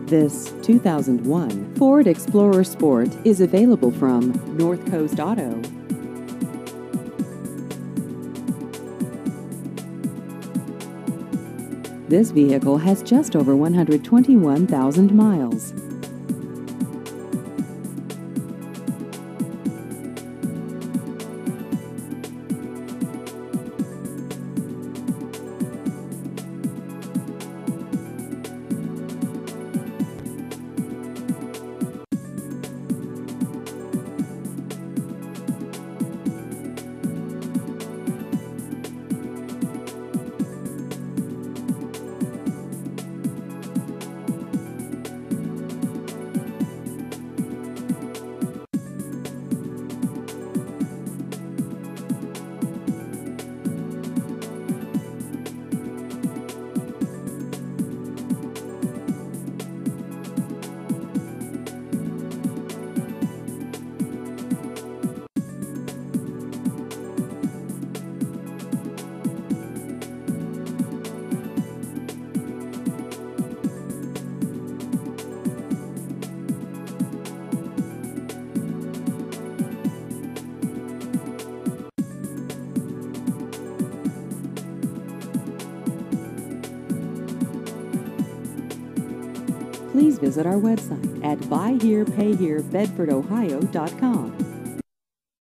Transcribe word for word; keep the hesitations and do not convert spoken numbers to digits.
This two thousand one Ford Explorer Sport is available from North Coast Auto. This vehicle has just over one hundred twenty-one thousand miles. Please visit our website at buy here pay here bedford ohio dot com.